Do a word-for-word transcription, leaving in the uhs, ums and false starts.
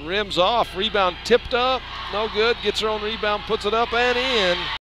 rims off. Rebound tipped up. No good. Gets her own rebound, puts it up and in.